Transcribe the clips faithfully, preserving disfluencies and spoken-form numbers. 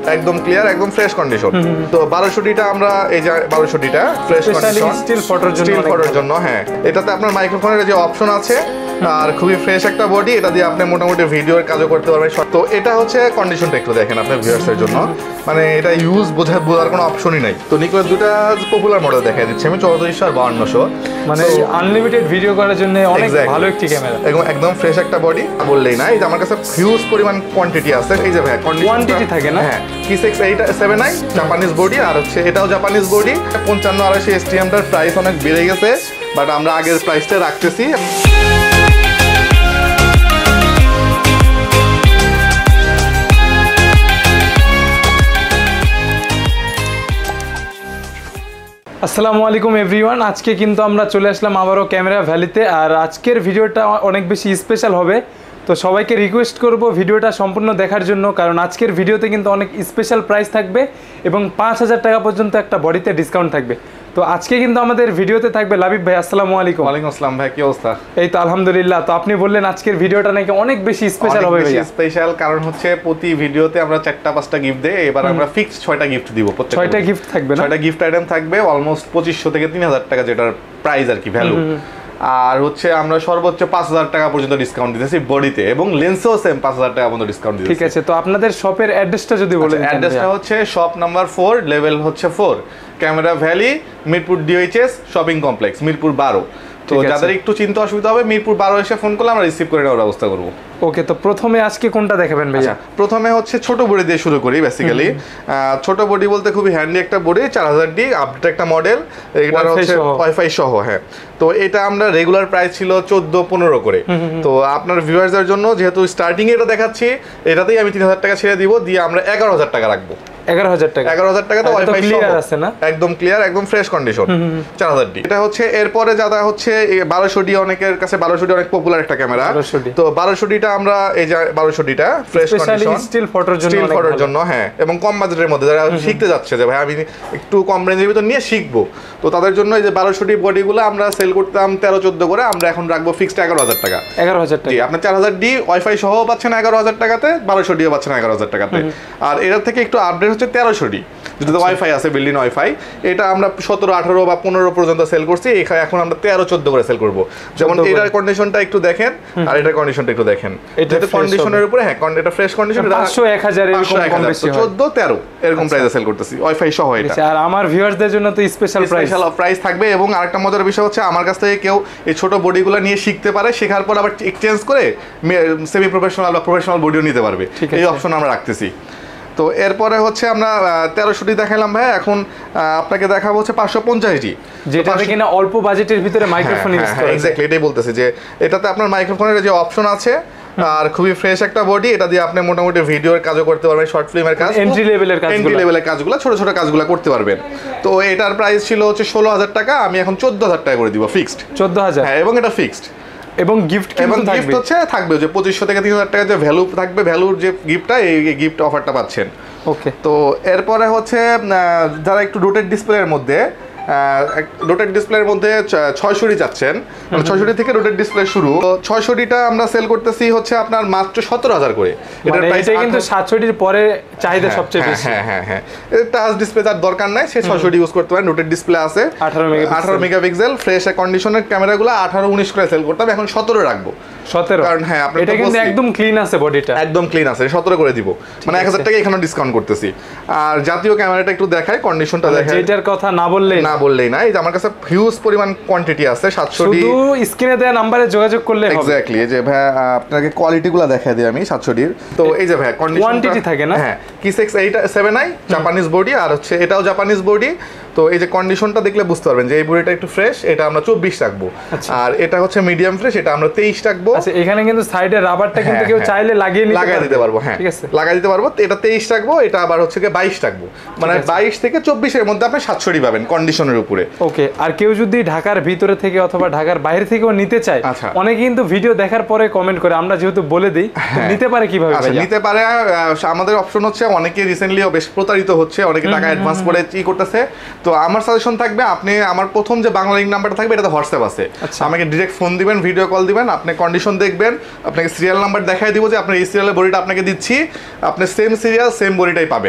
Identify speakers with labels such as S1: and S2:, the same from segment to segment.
S1: একদম ক্লিয়ার, একদম fresh condition. তো বারোশো ডিটা আমরা এই যে বারোশো ডিটা ফ্রেশ কন্ডিশন
S2: স্টিল ফটোর জন্য,
S1: স্টিল ফটোর জন্য। হ্যাঁ, এটাতে আপনার মাইক্রোফোনের যে অপশন আছে আর খুবই ফ্রেশ একটা বডি, এটা দিয়ে আপনি মোটামুটি ভিডিওর কাজও করতে পারবেন। তো এটা হচ্ছে কন্ডিশনটা একটু দেখেন আপনার ভিউয়ার্সের জন্য, মানে এটা ইউজ বোঝা বোঝার কোনো অপশনই নাই। তো নিকোর দুটা পপুলার মডেল দেখা দিচ্ছে আমি, চৌত্রিশশো আর বাউন্নশো,
S2: মানে আনলিমিটেড ভিডিও করার জন্য অনেক ভালো একটি ক্যামেরা,
S1: একদম একদম ফ্রেশ একটা বডি বললেই না। এই যে আমার কাছে হিউজ পরিমাণ কোয়ান্টিটি আছে, এই যে ভাই
S2: কোয়ান্টিটি থাকে না।
S1: হ্যাঁ, কি six eight seven I Japanese body, আর হচ্ছে এটাও জাপানিজ বডি। পঞ্চান্ন আড়াইশো এসটিএমটার প্রাইস অনেক বেড়ে গেছে, বাট আমরা আগের প্রাইসটা রাখতেছি।
S2: আসসালামু আলাইকুম এভরিওয়ান, আজকে কিন্তু আমরা চলে আসলাম আবারও ক্যামেরা ভ্যালিতে। আর আজকের ভিডিওটা অনেক বেশি স্পেশাল হবে, তো সবাইকে রিকোয়েস্ট করব ভিডিওটা সম্পূর্ণ দেখার জন্য, কারণ আজকের ভিডিওতে কিন্তু অনেক স্পেশাল প্রাইস থাকবে এবং পাঁচ হাজার টাকা পর্যন্ত একটা বডিতে ডিসকাউন্ট থাকবে। তো আজকে কিন্তু আমাদের ভিডিওতে থাকবে লাবিব ভাই। আসসালামু আলাইকুম।
S1: ওয়ালাইকুম আসসালাম ভাই, কি অবস্থা?
S2: এই তো আলহামদুলিল্লাহ। তো আপনি বললেন আজকের ভিডিওটা নাকি অনেক বেশি স্পেশাল হবে ভাই।
S1: স্পেশাল কারণ হচ্ছে প্রতি ভিডিওতে আমরা চারটা পাঁচটা গিফট দেই, এবার আমরা ফিক্সড ছয়টা গিফট দিব।
S2: ছয়টা গিফট থাকবে না? ছয়টা
S1: গিফট আইটেম থাকবে, অলমোস্ট পঁচিশশো থেকে তিন হাজার টাকা যেটার প্রাইস আর কি ভ্যালু। আর হচ্ছে আমরা সর্বোচ্চ পাঁচ হাজার টাকা পর্যন্ত ডিসকাউন্ট দিতেছি বডিতে, এবং লেন্সেও সেম পাঁচ হাজার টাকা পর্যন্ত ডিসকাউন্ট দিতেছি।
S2: ঠিক আছে, তো আপনাদের শপের অ্যাড্রেসটা যদি বলেন।
S1: অ্যাড্রেসটা হচ্ছে শপ নাম্বার ফোর, লেভেল হচ্ছে four, camera valley, Mirpur DOHS shopping complex, Mirpur বারো। তো যাদের একটু চিন্তা অসুবিধা হবে, মিরপুর বারো এসে ফোন করলে আমরা রিসিভ করে নেওয়ার ব্যবস্থা করবো।
S2: ওকে, তো প্রথমে আজকে কোনটা দেখাবেন ভাইয়া?
S1: প্রথমে হচ্ছে ছোট বডি দিয়ে শুরু করি। বেসিক্যালি ছোট বডি বলতে খুবই হ্যান্ডি একটা বডি, চার হাজার ডি আপডেট একটা মডেল, এটা হচ্ছে ওয়াইফাই সহ। হ্যাঁ, তো এটা আমরা রেগুলার প্রাইস ছিল চোদ্দ পনেরো করে। তো আপনার ভিউয়ার্সদের জন্য যেহেতু স্টার্টিং এটা দেখাচ্ছি, এটাতেই আমি তিন হাজার টাকা ছেড়ে দিব, দিয়ে আমরা এগারো হাজার টাকা রাখবো।
S2: এগারো হাজার টাকা
S1: এগারো হাজার টাকা তো ওয়াইফাই
S2: ক্লিয়ার আছে না?
S1: একদম ক্লিয়ার, একদম ফ্রেশ কন্ডিশন, চার হাজার ডি। এটা হচ্ছে এরপরে যারা হচ্ছে বারোশো ডি, অনেকের কাছে বারোশো ডি অনেক পপুলার একটা ক্যামেরা। তো বারোশো ডিটা আমরা এই যে বারোশো ডিটা ফ্রেশ কন্ডিশন
S2: স্টিল ফটোর জন্য,
S1: স্টিল ফটোর জন্য। হ্যাঁ, এবং কম বাজেটের মধ্যে যারা শিখতে যাচ্ছে যে ভাই আমি একটু কম রেঞ্জের ভিতর নিয়ে শিখবো, তো তাদের জন্য এই যে বারোশো ডি বডিগুলো আমরা সেল করতাম তেরো চোদ্দ করে, আমরা এখন রাখবো ফিক্সড এগারো হাজার টাকা।
S2: এগারো হাজার টাকা
S1: আপনার চার হাজার ডি ওয়াইফাই সহ পাচ্ছেন এগারো হাজার টাকাতে, বারোশো ডিও পাচ্ছেন এগারো হাজার টাকাতে। আর এটার থেকে একটু আপডেট হচ্ছে তেরোশো ডি, যেটা ওয়াইফাই আছে, বিল্ডিং ওয়াইফাই। এটা আমরা সতেরো আঠারো বা পনেরো পর্যন্ত সেল করছি, এখন আমরা তেরো চোদ্দ করে সেল করবো। যেমন এটার কন্ডিশনটা একটু দেখেন, আর এটার কন্ডিশনটা একটু দেখেন। এটা কন্ডিশনের উপরে, হ্যাঁ এটা ফ্রেশ কন্ডিশন,
S2: পাঁচশো এক হাজার এরকম কম বেশি হয়,
S1: চোদ্দ তেরো এরকম প্রাইসে সেল করতেছি ওয়াইফাই সহ এটা।
S2: আর আমার ভিউয়ারদের জন্য তো স্পেশাল প্রাইস
S1: স্পেশাল প্রাইস থাকবে। এবং আরেকটা মজার বিষয় হচ্ছে, আমার কাছ থেকে কেউ এই ছোট বডিগুলো নিয়ে শিখতে পারে, শেখার পর আবার এক্সচেঞ্জ করে সেমি প্রফেশনাল বা প্রফেশনাল বডিও নিতে পারবে, এই অপশন আমরা রাখতেছি। তো এরপরে হচ্ছে আমরা তেরোশো ডি দেখালাম ভাই, এখন আপনাকে দেখাবো হচ্ছে পাঁচশো পঞ্চাশ ডি,
S2: যেটাতে কিনা অল্প বাজেটের ভিতরে মাইক্রোফোন ইউজ করা যায়।
S1: এক্স্যাক্টলি এটাই বলতেছি, যে এটাতে আপনার মাইক্রোফোনের যে অপশন আছে আর খুবই ফ্রেশ একটা বডি, এটা দিয়ে আপনি মোটামুটি ভিডিওর কাজও করতে পারবেন, শর্ট ফিল্মের কাজ,
S2: এন্ট্রি লেভেলের কাজ,
S1: এন্ট্রি লেভেলের কাজগুলো, ছোট ছোট কাজগুলো করতে পারবেন। তো এটার প্রাইস ছিল হচ্ছে ষোলো হাজার টাকা, আমি এখন চোদ্দ হাজার টাকা করে দিব ফিক্সড।
S2: চোদ্দ হাজার?
S1: হ্যাঁ, এবং এটা ফিক্সড।
S2: এবং গিফট
S1: এবং গিফট হচ্ছে থাকবে যে পঁচিশশো থেকে তিন হাজার টাকা যে ভ্যালু থাকবে, ভ্যালুর যে গিফটটা, এই গিফট অফারটা পাচ্ছেন।
S2: ওকে, তো
S1: এরপরে হচ্ছে যারা একটু রোটেট ডিসপ্লের মধ্যে রোটেট ডিসপ্লের মধ্যে ছয়শো ডি চাচ্ছেন, ছয়শো ডি থেকে রোটেট ডিসপ্লে শুরু। তো ছয়শো ডিটা আমরা সেল করতেছি হচ্ছে আপনার মাত্র সতেরো হাজার করে।
S2: এটার প্রাইস কিন্তু সাতশো ডির পরে চাহিদা সবচেয়ে বেশি।
S1: হ্যাঁ হ্যাঁ হ্যাঁ, টাচ ডিসপ্লে তার দরকার নাই, সে ছয়শো ডি ইউজ করতে পারেন। রোটেট ডিসপ্লে আছে, আঠারো মেগাপিক্সেল ফ্রেশ কন্ডিশনের ক্যামেরাগুলো আঠারো উনিশ করে সেল করতাম, এখন সতেরো রাখবো।
S2: সতেরো? কারণ হ্যাঁ, এটা কিন্তু একদম ক্লিন আছে, বডিটা একদম
S1: ক্লিন আছে, সতেরো করে দিব, মানে এক হাজার টাকা এখানে ডিসকাউন্ট করতেছি। আর জাতীয় ক্যামেরাটা একটু দেখাই, কন্ডিশনটা দেখাই,
S2: যেটার কথা না বললেই
S1: না বললেই না। এই যে আমার কাছে হিউজ পরিমাণ কোয়ান্টিটি আছে, সাতশো ডি,
S2: শুধু স্ক্রিনে দেওয়া নম্বরে যোগাযোগ করলে হবে।
S1: এক্স্যাক্টলি, এই যে ভাই আপনাকে কোয়ালিটিগুলো দেখাই দিই আমি সাতশো ডির। তো এই যে ভাই
S2: কোয়ান্টিটি থাকে না?
S1: হ্যাঁ, কি six eight seven I Japanese body, আর হচ্ছে এটাও জাপানিজ বডি। তো এই যে কন্ডিশনটা দেখলে বুঝতে পারবেন যে এই বডিটা একটু ফ্রেশ, এটা আমরা চব্বিশ রাখবো। আর এটা হচ্ছে মিডিয়াম ফ্রেশ, এটা আমরা তেইশ রাখবো।
S2: আচ্ছা, এখানে কিন্তু সাইডে রাবারটা কিন্তু কেউ চাইলে লাগিয়ে নিতে
S1: লাগিয়ে দিতে পারবো। হ্যাঁ, ঠিক আছে, লাগিয়ে দিতে পারবো। এটা তেইশ রাখবো, এটা আবার হচ্ছে কি বাইশ রাখবো, মানে বাইশ থেকে চব্বিশ এর মধ্যে আপনি সাতশো ডি পাবেন কন্ডিশনের উপরে।
S2: ওকে, আর কেউ যদি ঢাকার ভিতরে থেকে অথবা ঢাকার বাইরে থেকেও নিতে চায়, অনেকে কিন্তু ভিডিও দেখার পরে কমেন্ট করে, আমরা যেহেতু বলে দিই, নিতে পারে কিভাবে?
S1: নিতে পারে, আমাদের অপশন হচ্ছে, অনেকে রিসেন্টলি বেশ প্রতারিত হচ্ছে, অনেকে টাকা অ্যাডভান্স করে কি করতেছে। তো আমার সাজেশন থাকবে, আপনি আমার প্রথম যে বাংলা লিঙ্ক নাম্বারটা থাকবে, এটাতে হোয়াটসঅ্যাপ আছে, আমাকে ডিরেক্ট ফোন দিবেন, ভিডিও কল দিবেন, আপনি কন্ডিশন দেখবেন, আপনাকে সিরিয়াল নাম্বার দেখাই দিব যে আপনার এই সিরিয়ালের বডিটা আপনাকে দিচ্ছি, আপনি সেম সিরিয়াল সেম বডিটাই পাবেন।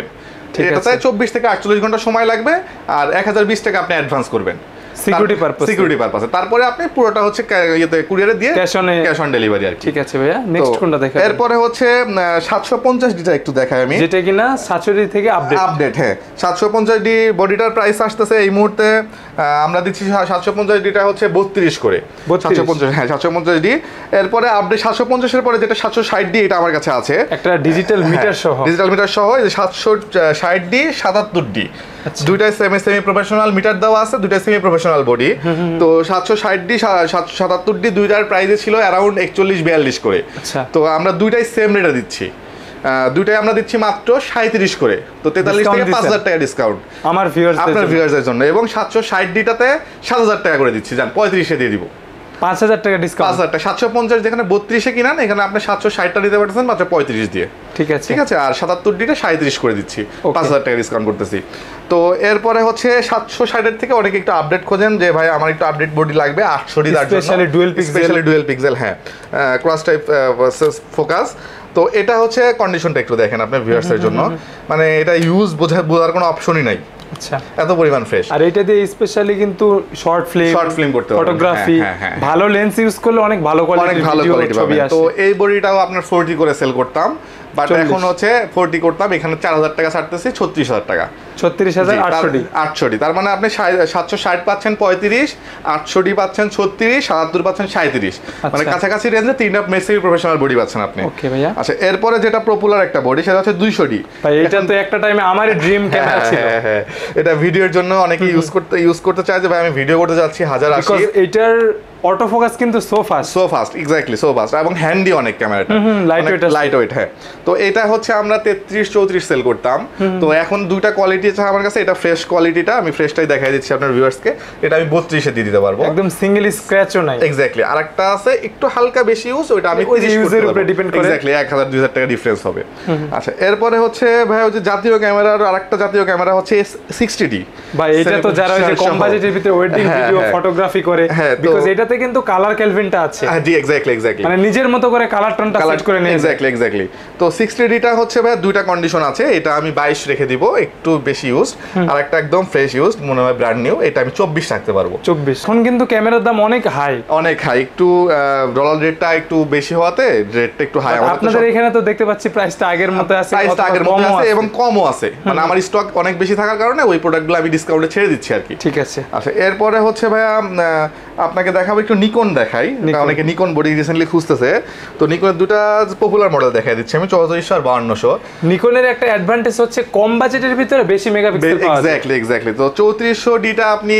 S1: এটাতে চব্বিশ থেকে আটচল্লিশ ঘন্টা সময় লাগবে, আর এক হাজার বিশ টাকা আপনি অ্যাডভান্স করবেন
S2: সিকিউরিটি পারপাস
S1: সিকিউরিটি পারপাসে। তারপরে আপনি পুরোটা হচ্ছে ইয়েতে কুরিয়ারে দিয়ে
S2: cash on
S1: cash on delivery আর কি।
S2: ঠিক আছে ভাইয়া, নেক্সট কোনটা দেখাবেন?
S1: এরপরে হচ্ছে সাতশো পঞ্চাশ ডিটা একটু দেখাই আমি,
S2: যেটা কিনা সাতশো ডি থেকে আপডেট
S1: আপডেট হ্যাঁ সাতশো পঞ্চাশ ডি বডিটার প্রাইস আসতেছে এই মুহূর্তে আমরা দিচ্ছি সাতশো পঞ্চাশ ডিটা হচ্ছে বত্রিশ করে, সাতশো পঞ্চাশ হ্যাঁ সাতশো পঞ্চাশ ডি। এরপরে আপডেট সাতশো পঞ্চাশের পরে যেটা সাতশো ষাট ডি এটা আমার কাছে আছে,
S2: একটা ডিজিটাল মিটার সহ,
S1: ডিজিটাল মিটার সহ সাতশো ষাট ডি সাতাত্তর ডি, দুইটাই সেমি সেমি প্রফেশনাল মিটার দেওয়া আছে, দুইটাই সেমি প্রফেশনাল বডি। তো সাতশো ষাট ডি সাতশো সাতাত্তর ডি দুইটার প্রাইসে ছিল অ্যারাউন্ড একচল্লিশ বিয়াল্লিশ করে। তো আমরা দুইটাই সেম রেটে দিচ্ছি, দুইটাই আমরা দিচ্ছি মাত্র সাঁইত্রিশ করে, তো তেতাল্লিশ থেকে পাঁচ হাজার টাকা ডিসকাউন্ট
S2: আমার ভিউয়ার্স
S1: আপনার ভিউয়ার্সদের জন্য। এবং সাতশো ষাট ডিটাতে সাত হাজার টাকা করে দিচ্ছি, যান পঁয়ত্রিশে দিয়ে দিব,
S2: পাঁচ হাজার টাকা ডিসকাউন্ট,
S1: পাঁচ হাজার টাকা। সাতশো পঞ্চাশ যেখানে বত্রিশে কিনান এখানে আপনি সাতশো ষাটটা দিতে পারতেছেন মাত্র পঁয়ত্রিশ দিয়ে।
S2: ঠিক আছে
S1: ঠিক আছে, আর সাতাত্তর ডিটা সাঁইত্রিশ করে দিচ্ছি, পাঁচ হাজার টাকা ডিসকাউন্ট করতেছি। তো এরপরে হচ্ছে সাতশো ষাটের থেকে অনেকে একটু আপডেট খোঁজেন যে ভাই আমার একটু আপডেট বডি লাগবে আটশো ডি, তার জন্য
S2: specially dual pixel,
S1: specially dual pixel হ্যাঁ ক্রস টাইপ ফোকাস। তো এটা হচ্ছে কন্ডিশনটা একটু দেখেন আপনার ভিউয়ার্সের জন্য, মানে এটা ইউজ বোঝা বোঝার কোনো অপশনই নাই,
S2: আচ্ছা
S1: এত পরিমাণ ফ্রেশ।
S2: আর এটা দিয়ে স্পেশালি কিন্তু শর্ট ফিল্ম
S1: শর্ট ফিল্ম করতে পারবেন,
S2: ফটোগ্রাফি, ভালো লেন্স ইউজ করলে অনেক ভালো কোয়ালিটির
S1: অনেক ভালো কোয়ালিটি পাবেন। তো এই বডিটাও আপনার ফোরটি করে সেল করতাম, বাট এখন হচ্ছে ফোরটি করতাম, এখানে চার হাজার টাকা ছাড়তেছি ছত্রিশ হাজার টাকা,
S2: ছত্রিশ হাজার আটশো ডি
S1: আটশো ডি। তার মানে আপনি সাতশো ষাট পাচ্ছেন পঁয়ত্রিশ, আটশো ডি পাচ্ছেন ছত্রিশ, সাতাত্তর পাচ্ছেন সাঁইত্রিশ, মানে কাছাকাছি রেঞ্জে তিনটা মেসি প্রফেশনাল বডি পাচ্ছেন আপনি।
S2: ওকে ভাইয়া,
S1: আচ্ছা এরপরে যেটা পপুলার একটা বডি সেটা হচ্ছে দুইশো ডি।
S2: ভাই এটা তো একটা টাইমে আমারই ড্রিম ক্যামেরা ছিল।
S1: হ্যাঁ হ্যাঁ, এটা ভিডিওর জন্য অনেকে ইউজ করতে ইউজ করতে চায় যে ভাই আমি ভিডিও করতে যাচ্ছি হাজার আশি,
S2: এটার অটো ফোকাস কিন্তু so fast,
S1: so fast exactly so fast, এবং হ্যান্ডি অনেক ক্যামেরাটা,
S2: লাইট ওয়েট
S1: লাইট ওয়েট হ্যাঁ। তো এটা হচ্ছে আমরা তেত্রিশ চৌত্রিশ সেল করতাম, তো এখন দুইটা কোয়ালিটি আছে আমার কাছে, এটা ফ্রেশ কোয়ালিটিটা আমি ফ্রেশটাই দেখাই দিচ্ছি আপনার ভিউয়ার্সকে, এটা আমি বত্রিশে দিয়ে দিতে পারবো,
S2: একদম সিঙ্গেল স্ক্র্যাচও নাই।
S1: এক্স্যাক্টলি। আরেকটা আছে একটু হালকা বেশি ইউজ, ওইটা আমি
S2: ইউজের উপরে ডিপেন্ড করে,
S1: এক্স্যাক্টলি এক হাজার দুই হাজার টাকা ডিফারেন্স হবে। আচ্ছা এরপরে হচ্ছে ভাই ওই যে জাতীয় ক্যামেরার আরেকটা জাতীয় ক্যামেরা হচ্ছে সিক্সটি ডি।
S2: ভাই এটা তো যারা ওই যে কম বাজেটের ভিতরে ওয়েডিং ভিডিও ফটোগ্রাফি করে, বিকজ এটাতে কিন্তু কালার ক্যালভিনটা আছে,
S1: হ্যাঁ জি এক্স্যাক্টলি এক্স্যাক্টলি,
S2: মানে নিজের মতো করে কালার টোনটা সেট করে নিয়ে,
S1: এক্স্যাক্টলি এক্স্যাক্টলি। তো সিক্সটি ডিটা হচ্ছে ভাই দুইটা কন্ডিশন আছে, এটা আমি বাইশ রেখে দিব, একটু বেশি ইউজ, আর একটা একদম ফ্রেশ ইউজ মনে হয় ব্র্যান্ড নিউ, এটা আমি চব্বিশ রাখতে পারবো।
S2: চব্বিশ এখন কিন্তু ক্যামেরার দাম অনেক হাই,
S1: অনেক হাই, একটু ডলার রেটটা একটু বেশি হওয়াতে রেটটা একটু হাই।
S2: আপনাদের এখানে তো দেখতে পাচ্ছি প্রাইসটা আগের মতো আছে,
S1: প্রাইসটা আগের মতো আছে এবং কমও আছে, মানে আমার স্টক অনেক বেশি থাকার কারণে ওই প্রোডাক্টগুলো আমি ডিসকাউন্টে ছেড়ে দিচ্ছি আর কি।
S2: ঠিক আছে।
S1: আচ্ছা এরপরে হচ্ছে ভাইয়া আপনাকে দেখাবো একটু নিকন দেখাই, অনেকে নিকন বডি রিসেন্টলি খুঁজতেছে, তো নিকনের দুটো পপুলার মডেল দেখাই দিচ্ছি আমি, চৌত্রিশশো আর বাউন্নশো।
S2: নিকনের একটা অ্যাডভান্টেজ হচ্ছে কম বাজেটের ভিতরে বেশি মেগাপিক্সেল পাওয়া যায়,
S1: এক্স্যাক্টলি এক্স্যাক্টলি। তো চৌত্রিশশো ডিটা আপনি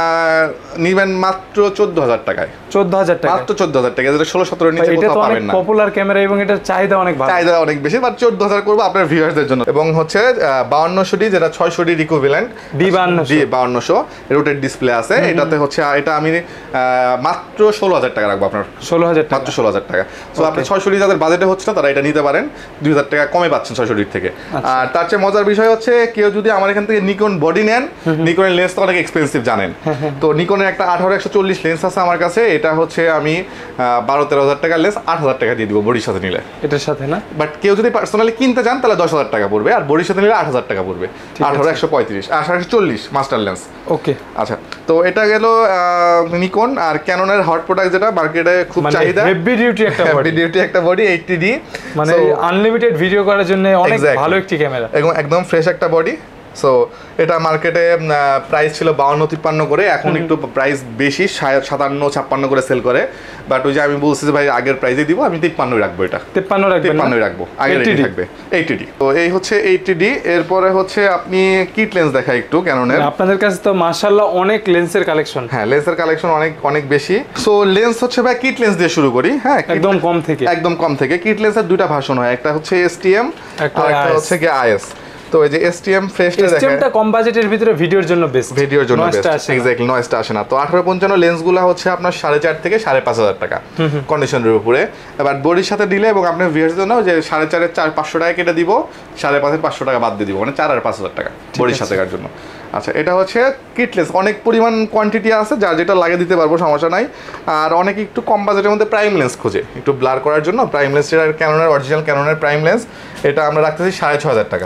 S1: নিবেন মাত্র চোদ্দ হাজার টাকায়,
S2: চোদ্দ হাজার টাকা,
S1: মাত্র চোদ্দ হাজার টাকা, যেটা ষোলো সতেরো নিচে কোথাও পাবেন না।
S2: পপুলার ক্যামেরা এবং এটার চাহিদা অনেক ভালো,
S1: চাহিদা অনেক বেশি, বাট চোদ্দ হাজার করবো আপনার ভিউয়ারদের জন্য। এবং হচ্ছে বাউন্নশো ডি যেটা ছয়শো ডি ইকুইভ্যালেন্ট,
S2: ডি বাউন্নশো
S1: ডি বাউন্নশো রোটেট ডিসপ্লে আছে, এটাতে হচ্ছে এটা আমি মাত্র ষোলো হাজার টাকা রাখবো আপনার,
S2: ষোলো হাজার
S1: মাত্র ষোলো হাজার টাকা। তো আপনি ছয়শো ডি যাদের বাজেটে হচ্ছে না তারা এটা নিতে পারেন, দুই হাজার টাকা কমে পাচ্ছেন ছয়শো ডির থেকে। আর তার চেয়ে মজার বিষয় হচ্ছে কেউ যদি আমার এখান থেকে নিকন বডি নেন, নিকনের লেন্স তো অনেক এক্সপেন্সিভ জানেন, তো নিকনের একটা আঠারো একশো চল্লিশ লেন্স আছে আমার কাছে, এটা হচ্ছে আমি বারো তেরো হাজার টাকার লেন্স আট হাজার টাকা দিয়ে দিব বডির সাথে নিলে,
S2: এটার সাথে না।
S1: বাট কেউ যদি পার্সোনালি কিনতে চান তাহলে দশ হাজার টাকা পড়বে, আর বডির সাথে নিলে আট হাজার টাকা পড়বে, আঠারো একশো পঁয়ত্রিশ আঠারো একশো চল্লিশ মাস্টার লেন্স।
S2: ওকে
S1: আচ্ছা তো এটা গেল নিকন। আর ক্যাননের হট প্রোডাক্ট যেটা মার্কেটে খুব চাহিদা,
S2: হেভি ডিউটি একটা
S1: হেভি ডিউটি একটা বডি এইটটি ডি,
S2: মানে আনলিমিটেড ভিডিও করার জন্য অনেক ভালো একটি ক্যামেরা,
S1: এবং একদম ফ্রেশ একটা বডি। সো এটা মার্কেটে প্রাইস ছিল বাউন্ন তিপ্পান্ন করে, এখন একটু প্রাইস বেশি সাতান্ন ছাপ্পান্ন করে সেল করে, বাট ওই যে আমি বলছি যে ভাই আগের প্রাইসে দিব, আমি তিপ্পান্নই রাখবো, এটা
S2: তিপ্পান্ন রাখবেন,
S1: তিপ্পান্নই রাখবো, আগের রেটই থাকবে এইটটি ডি। তো এই হচ্ছে এইটটি ডি। এরপরে হচ্ছে আপনি কিট লেন্স দেখাই একটু ক্যাননের,
S2: আপনাদের কাছে তো মাশাআল্লাহ অনেক লেন্সের কালেকশন।
S1: হ্যাঁ লেন্সের কালেকশন অনেক অনেক বেশি। সো লেন্স হচ্ছে ভাই কিট লেন্স দিয়ে শুরু করি, হ্যাঁ
S2: একদম কম থেকে,
S1: একদম কম থেকে। কিট লেন্সের দুইটা ভার্সন হয়, একটা হচ্ছে এসটিএম আর একটা হচ্ছে কি আইএস। তো এই যে এসটিএম ফ্রেশটা দেখেন,
S2: এসটিএমটা কম বাজেটের ভিতরে ভিডিওর জন্য বেস্ট,
S1: ভিডিওর জন্য বেস্ট, এক্স্যাক্টলি নয়েজটা আসে না। তো আঠারো পঞ্চান্ন লেন্সগুলো হচ্ছে আপনার সাড়ে চার থেকে সাড়ে পাঁচ হাজার টাকা কন্ডিশনের উপরে, এবার বডির সাথে দিলে এবং আপনার ভিউয়ার্সের জন্য যে সাড়ে চারের চার পাঁচশো টাকা কেটে দিব, সাড়ে পাঁচের পাঁচশো টাকা বাদ দিয়ে দিব, মানে চার আর পাঁচ হাজার টাকা বডির সাথে কার জন্য। আচ্ছা এটা হচ্ছে কিটলেস, অনেক পরিমাণ কোয়ান্টিটি আছে, যার যেটা লাগে দিতে পারবো, সমস্যা নাই। আর অনেকে একটু কম বাজেটের মধ্যে প্রাইম লেন্স খোঁজে একটু ব্লার করার জন্য, প্রাইম লেন্স যেটা ক্যাননের অরিজিনাল ক্যাননের প্রাইম লেন্স, এটা আমরা রাখতেছি সাড়ে ছ হাজার টাকা,
S2: ছয় হাজার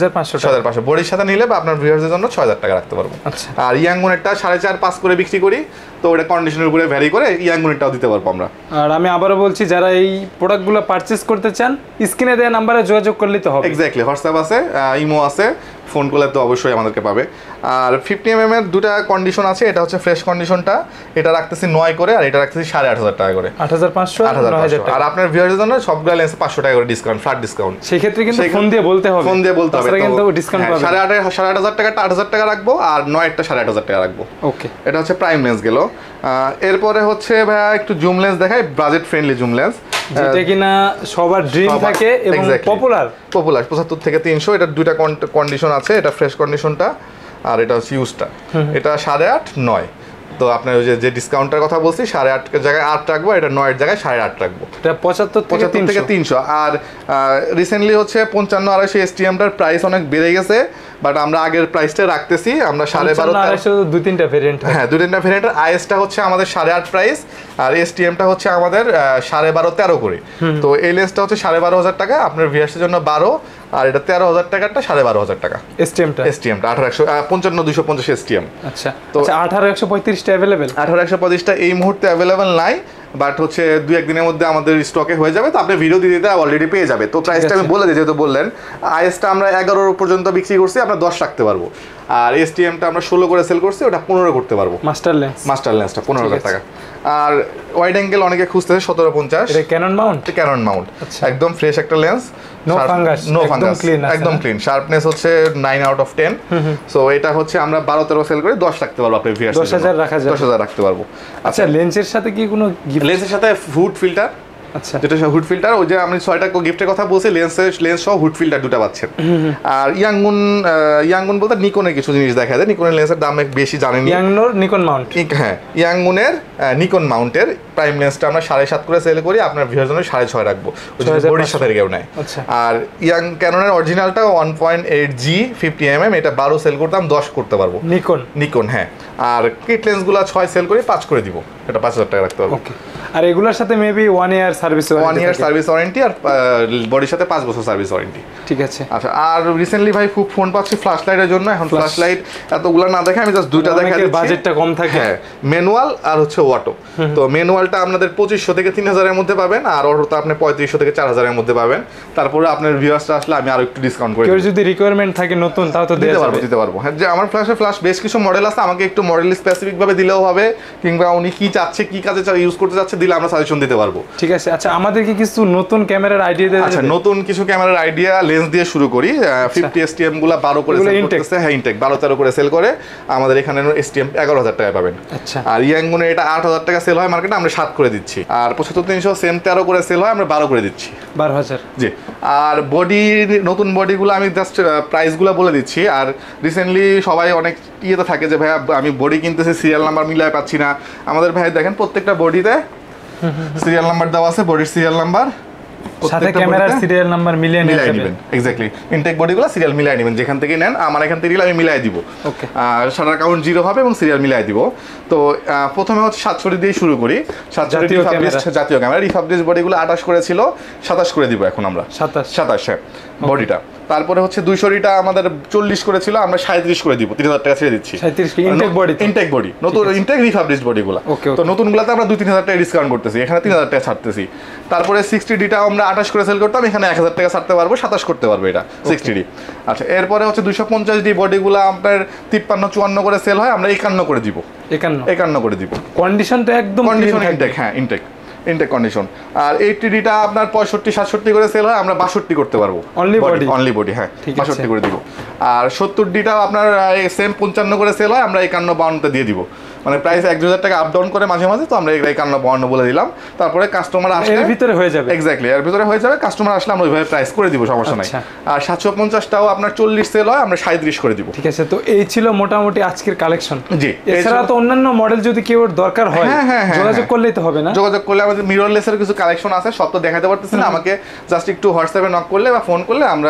S2: হাজার পাঁচশো
S1: ছয় হাজার পাঁচশো বডির সাথে নিলে বা আপনার ভিউয়ার্সদের জন্য ছয় হাজার টাকা রাখতে পারবো।
S2: আচ্ছা
S1: আর ইয়াঙ্গুনেরটা সাড়ে চার পাঁচ করে বিক্রি করি, তো ওটা কন্ডিশনের উপরে ভ্যারি করে ইয়াঙ্গুনেরটাও দিতে পারবো আমরা।
S2: আর আমি আবারও বলছি, যারা এই প্রোডাক্টগুলো পারচেজ করতে চান স্ক্রিনে দেওয়া নাম্বারে যোগাযোগ করলেই তো হবে।
S1: এক্স্যাক্টলি, হোয়াটসঅ্যাপ আছে, ইমো আছে, ফোন করলে তো অবশ্যই আমাদেরকে পাবে। আর ফিফটি এম এম এর দুটা কন্ডিশন আছে, এটা হচ্ছে ফ্রেশ কন্ডিশনটা, এটা রাখতেছি নয় করে আর এটা রাখতেছি সাড়ে আট হাজার টাকা করে,
S2: আট হাজার পাঁচশো
S1: আট হাজার পাঁচশো। আর আপনার ভিউয়ারদের জন্য সবগুলো লেন্সে পাঁচশো টাকা করে ডিসকাউন্ট, ফ্ল্যাট ডিসকাউন্ট।
S2: সেই ক্ষেত্রে কিন্তু ফোন দিয়ে বলতে হবে,
S1: ফোন দিয়ে বলতে হবে,
S2: কিন্তু ডিসকাউন্ট পাবে।
S1: সাড়ে আট সাড়ে আট হাজার টাকাটা আট হাজার টাকা রাখবো আর নয়টা সাড়ে আট হাজার টাকা রাখবো।
S2: ওকে,
S1: এটা হচ্ছে প্রাইম লেন্স গেল। এরপরে হচ্ছে ভাইয়া একটু জুম লেন্স দেখাই, বাজেট ফ্রেন্ডলি জুম লেন্স,
S2: যেটা কিনা সবার ড্রিম থাকে এবং পপুলার
S1: পপুলার পঁচাত্তর থেকে তিনশো। এটা দুইটা কন্ডিশন আছে, এটা ফ্রেশ কন্ডিশনটা আর এটা হচ্ছে ইউজটা। এটা সাড়ে আট নয়, তো আপনার ওই যে ডিসকাউন্টের কথা বলছি, সাড়ে আট জায়গায় আট রাখবো, এটা নয়ের জায়গায় সাড়ে আট রাখবো।
S2: এটা পঁচাত্তর
S1: পঁচাত্তর থেকে তিনশো। আর রিসেন্টলি হচ্ছে পঞ্চান্ন আড়াইশো এসটিএমটার প্রাইস অনেক বেড়ে গেছে, বাট আমরা আগের প্রাইসটা রাখতেছি, আমরা সাড়ে বারো
S2: দুই তিনটা ভেরিয়েন্ট,
S1: হ্যাঁ দুই তিনটা ভেরিয়েন্টের। আইএসটা হচ্ছে আমাদের সাড়ে আট প্রাইস আর এসটিএমটা হচ্ছে আমাদের সাড়ে বারো তেরো করে। তো এই লেন্সটা হচ্ছে সাড়ে বারো হাজার টাকা, আপনার ভিউয়ার্সের জন্য বারো, আর এটা তেরো হাজার টাকাটা সাড়ে বারো হাজার টাকা
S2: এসটিএমটা।
S1: এসটিএমটা আঠারো একশো পঞ্চান্ন দুইশো পঞ্চাশ এসটিএম।
S2: আচ্ছা, তো আঠারো একশো পঁয়ত্রিশটা অ্যাভেলেবেল,
S1: আঠারো একশো পঁচিশটা এই মুহূর্তে অ্যাভেলেবেল নাই, বাট হচ্ছে দুই একদিনের মধ্যে আমাদের স্টকে হয়ে যাবে, তো আপনি ভিডিও দিয়ে দিতে অলরেডি পেয়ে যাবে। তো প্রাইসটা আমি বলে দিই, যেহেতু বললেন আইএসটা আমরা এগারো পর্যন্ত বিক্রি করছি, আমরা দশ রাখতে পারবো। আর এসটিএমটা আমরা ষোলো করে সেল করছি, ওটা পনেরো করতে পারবো।
S2: মাস্টার লেন্স,
S1: মাস্টার লেন্সটা পনেরো হাজার টাকা। আর ওয়াইড অ্যাঙ্গেল অনেকে খুঁজতেছে সতেরো পঞ্চাশ,
S2: এটা ক্যানন মাউন্ট,
S1: ক্যানন মাউন্ট, একদম ফ্রেশ একটা lens,
S2: no fungus,
S1: no fungus, একদম ক্লিন, শার্পনেস হচ্ছে nine out of ten. So এটা হচ্ছে আমরা বারো তেরো সেল করে দশ রাখতে পারবো, আপনি ভিউয়ার্স
S2: দশ হাজার রাখা যায়,
S1: দশ হাজার রাখতে পারবো।
S2: আচ্ছা, লেন্সের সাথে কি কোনো
S1: লেন্সের সাথে হুড ফিল্টার,
S2: আচ্ছা
S1: যেটা হুড ফিল্টার, ওই যে আমি ছয়টা গিফটের কথা বলছি, লেন্সের লেন্স সহ হুড ফিল্টার দুটো পাচ্ছেন। আর ইয়াঙ্গুন, ইয়াঙ্গুন বলতে নিকনের কিছু জিনিস দেখা যায়, নিকনের লেন্সের দাম বেশি জানেন,
S2: ইয়াঙ্গুনের নিকন মাউন্ট,
S1: হ্যাঁ ইয়াঙ্গুনের নিকন মাউন্টের প্রাইম লেন্সটা আমরা সাড়ে সাত করে সেল করি, আপনার ভিউয়ার জন্য সাড়ে ছয় রাখবো, বডির সাথে কেউ নেয়। আর ইয়াং ক্যাননের অরিজিনালটা one point eight G fifty M M, এটা বারো সেল করতাম, দশ করতে পারবো নিকন নিকন হ্যাঁ। আর কিট লেন্সগুলো ছয় সেল করি, পাঁচ করে দিব, এটা পাঁচ হাজার টাকা রাখতে পারবো।
S2: আর এগুলোর সাথে maybe one year service
S1: one year service warranty আর বডির সাথে পাঁচ বছর সার্ভিস ওয়ারেন্টি।
S2: ঠিক আছে।
S1: আচ্ছা, আর রিসেন্টলি ভাই খুব ফোন পাচ্ছি ফ্ল্যাশ লাইটের জন্য, এখন ফ্ল্যাশ লাইট এতগুলো না দেখে আমি জাস্ট দুইটা দেখাই দিচ্ছি,
S2: বাজেটটা কম থাকে।
S1: হ্যাঁ, ম্যানুয়াল আর হচ্ছে অটো। তো ম্যানুয়ালটা আপনাদের পঁচিশশো থেকে তিন হাজারের মধ্যে পাবেন, আর অটোটা আপনি পঁয়ত্রিশশো থেকে চার হাজারের মধ্যে পাবেন। তারপরে আপনার ভিউয়ার্সটা আসলে আমি আরো একটু ডিসকাউন্ট করে,
S2: কেউ যদি রিকোয়ারমেন্ট থাকে নতুন, তাও তো দিতে পারবো,
S1: দিতে পারবো। হ্যাঁ, যে আমার ফ্ল্যাশে ফ্ল্যাশ বেশ কিছু মডেল আছে, আমাকে একটু মডেল স্পেসিফিক ভাবে দিলেও হবে, কিংবা উনি কি চাচ্ছে, কি কাজে ইউজ করতে চাচ্ছে দিলে আমরা সাজেশন দিতে পারবো।
S2: ঠিক আছে। আচ্ছা, আমাদেরকে কিছু নতুন ক্যামেরার আইডিয়া দেন।
S1: আচ্ছা, নতুন কিছু ক্যামেরার আইডিয়া, লেন্স দিয়ে শুরু করি। ফিফটি এসটিএম গুলা বারো করে সেল করতেছে, হ্যাঁ ইনটেক বারো তেরো করে সেল করে, আমাদের এখানে এসটিএম এগারো হাজার টাকা পাবেন।
S2: আচ্ছা,
S1: আর ইয়াঙ্গুনে এটা আট হাজার টাকা সেল হয় মার্কেটে, আমরা সাত করে দিচ্ছি। আর পঁচাত্তর তিনশো সেম তেরো করে সেল হয়, আমরা বারো করে দিচ্ছি,
S2: বারো হাজার।
S1: জি। আর বডি, নতুন বডিগুলো আমি জাস্ট প্রাইসগুলো বলে দিচ্ছি। আর রিসেন্টলি সবাই অনেক ইয়েতে থাকে যে ভাইয়া আমি বডি কিনতেছি, সিরিয়াল নাম্বার মিলাই পাচ্ছি না। আমাদের ভাই দেখেন প্রত্যেকটা বডিতে সিরিয়াল নাম্বার দেওয়া আছে, বডির সিরিয়াল নাম্বার
S2: সাথে ক্যামেরার সিরিয়াল নাম্বার মিলিয়ে
S1: নেবেন। এক্স্যাক্টলি, ইনটেক বডিগুলো সিরিয়াল মিলাই নেবেন, যেখান থেকে নেন আমার এখান থেকে আমি মিলাই দিব।
S2: ওকে,
S1: আর শাটার কাউন্ট জিরো হবে এবং সিরিয়াল মিলাই দিব। তো প্রথমে হচ্ছে সাতষট্টি দিয়ে শুরু করি, সাতষট্টি জাতীয় ক্যামেরা রিফাবলিশ বডিগুলো আঠাশ করেছিল, সাতাশ করে দিব এখন আমরা, সাতাশ সাতাশ হ্যাঁ বডিটা। তারপরে হচ্ছে দুইশোটা আমাদের চল্লিশ করেছিল, আমরা সাঁত্রিশ করে দিব, তিন হাজার টাকা ছেড়ে দিচ্ছি। ইনটেক বডি, ইনটেক বডি নতুন ইনটেক রিফাবলিশ বডিগুলো। তো নতুনগুলোতে আমরা দুই তিন হাজার টাকা ডিসকাউন্ট করতেছি, এখানে তিন হাজার টাকা ছাড়তেছি। তারপরে সিক্সটি ডিটা আমরা আঠাশ করে সেল করতাম, এখানে এক হাজার টাকা ছাড়তে পারবো, সাতাশ করতে পারবো এটা সিক্সটি ডি। আচ্ছা, এরপরে হচ্ছে দুইশো পঞ্চাশ ডি বডিগুলো আপনার তিপ্পান্ন চুয়ান্ন করে সেল হয়, আমরা একান্ন করে দিব, একান্ন একান্ন করে দিব।
S2: কন্ডিশন তো একদম
S1: কন্ডিশন ইনটেক, হ্যাঁ ইনটেক ইনটেক কন্ডিশন। আর এইটটি ডিটা আপনার পঁয়ষট্টি সাতষট্টি করে সেল হয়, আমরা বাষট্টি করতে পারবো, অনলি বডি, অনলি বডি হ্যাঁ বাষট্টি করে দিব। আর সত্তর ডিটাও আপনার সেম পঞ্চান্ন করে সেল হয়, আমরা একান্ন বাউন্নতে দিয়ে দিব, মানে প্রাইস এক হাজার টাকা আপ ডাউন করে মাঝে মাঝে, তো আমরা একান্ন বাউন্ন বলে দিলাম। তারপরে কাস্টমার আসলে এর ভিতরে হয়ে যাবে, এক্স্যাক্টলি এর ভিতরে হয়ে যাবে, কাস্টমার আসলে আমরা ওইভাবে প্রাইস করে দিব, সমস্যা নাই। আর সাতশো পঞ্চাশটাও আপনার চল্লিশ সেল হয়, আমরা সাঁত্রিশ করে দিব।
S2: ঠিক আছে, তো এই ছিল মোটামুটি আজকের কালেকশন।
S1: জি,
S2: এছাড়া তো অন্যান্য মডেল যদি কেউ দরকার হয় যোগাযোগ করলেই তো হবে না?
S1: যোগাযোগ করলে আমাদের মিররলেসের কিছু কালেকশন আছে, সব তো দেখাতে পারতেছি না, আমাকে জাস্ট একটু হোয়াটসঅ্যাপে নক করলে বা ফোন করলে আমরা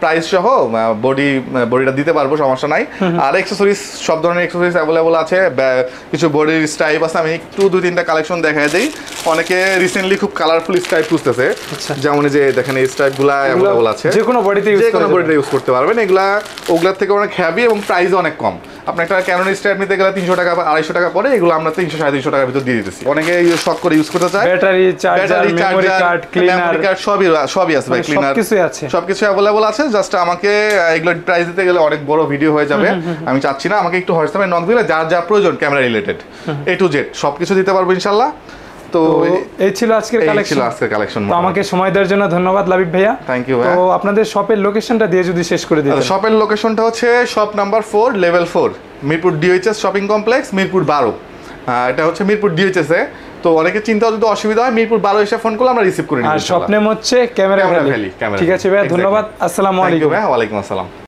S1: প্রাইস সহ বডি বডিটা দিতে পারবো, সমস্যা নাই। আর অ্যাকসেসরিজ সব ধরনের অ্যাকসেসরিজ অ্যাভেলেবল আছে, কিছু বডির স্ট্রাইপ আছে, আমি একটু দুই তিনটা কালেকশন দেখাই দিই। অনেকে রিসেন্টলি খুব কালারফুল স্ট্রাইপ খুঁজতেছে, যেমন যে দেখেন এই স্ট্রাইপগুলো অ্যাভেলেবল আছে,
S2: যে কোনো বডিতে
S1: যে কোনো বডিতে ইউজ করতে পারবেন। এগুলা ওগুলার থেকে অনেক হ্যাভি এবং প্রাইস অনেক কম। আপনি একটা ক্যানন স্ট্রাইপ নিতে গেলে তিনশো টাকা বা আড়াইশো টাকা পরে, এগুলো আমরা তিনশো সাড়ে তিনশো টাকার ভিতর দিয়ে দিতেছি। অনেকে শখ করে ইউজ করতে চায়,
S2: battery charger memory card cleaner
S1: সবই সবই আছে ভাই, ক্লিনার
S2: সবকিছু আছে,
S1: সবকিছু অ্যাভেলেবল আছে। জাস্ট আমাকে এগুলো প্রাইস দিতে গেলে অনেক বড় ভিডিও হয়ে যাবে, আমি চাচ্ছি না। আমাকে একটু হোয়াটসঅ্যাপে নক দিলে যার যা প্রয়োজন camera related A to Z সবকিছু দিতে পারবো ইনশাআল্লাহ। তো
S2: এই ছিল আজকের কালেকশন।
S1: আজকের কালেকশন
S2: তো আমাকে সময় দেওয়ার জন্য ধন্যবাদ লাবিব ভাইয়া।
S1: Thank you.
S2: তো আপনাদের শপের লোকেশনটা দিয়ে যদি শেষ করে দিতেন।
S1: শপের লোকেশনটা হচ্ছে shop number four level four Mirpur DOHS shopping complex Mirpur বারো। এটা হচ্ছে মিরপুর ডিওএইচএস এ। তো অনেকে চিন্তা যদি অসুবিধা হয় মিরপুর বারো এসে ফোন করলে আমরা রিসিভ করে নিব।
S2: আর শপ নেম হচ্ছে ক্যামেরা ভ্যালি। ঠিক আছে ভাইয়া, ধন্যবাদ। আসসালামু আলাইকুম।
S1: ওয়া আলাইকুম আসসালাম।